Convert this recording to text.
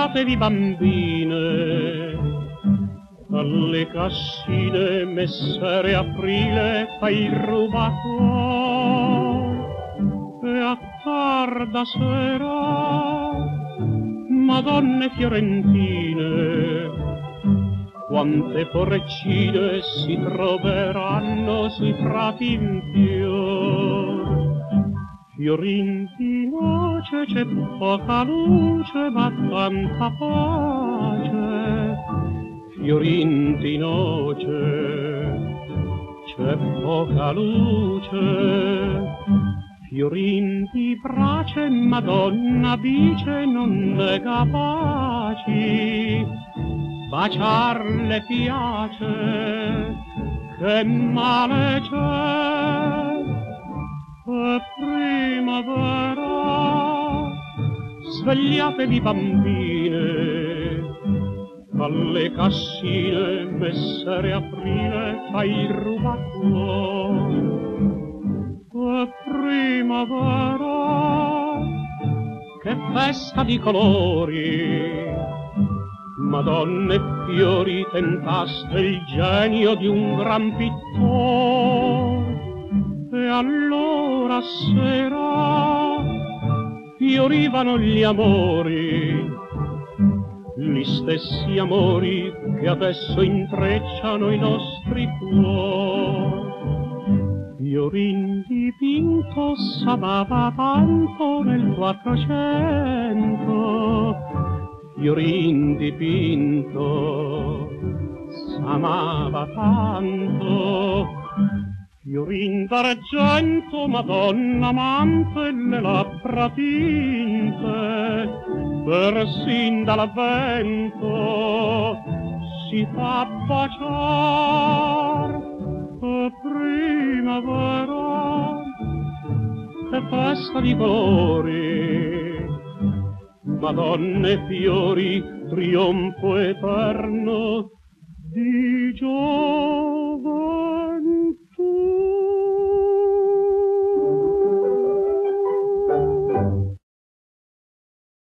Svegliatevi bambine, alle cassine Messere Aprile fa il rubacuor, e a tarda sera Madonne fiorentine, quante porcine si troveranno sui prati in fior. Fiorin di noce c'è poca luce ma tanta pace, fiorin di noce c'è poca luce, fiorin di brace Madonna dice non è capaci, baciarle piace, che male c'è. È primavera, svegliatevi bambine, alle cassine Messere Aprile fa il rubacuor. È primavera, che festa di colori, Madonne e fiori tentaste il genio di un gran pittore. E allora sera fiorivano gli amori, gli stessi amori che adesso intrecciano i nostri cuori. Fiorin dipinto s'amava tanto nel 400, Fiorin dipinto s'amava tanto. Fiorin d'argento, Madonna amante, le labbra tinte, persin dall'avvento si fa baciar. E primavera, che festa di colori, Madonne e fiori, trionfo eterno di gioia.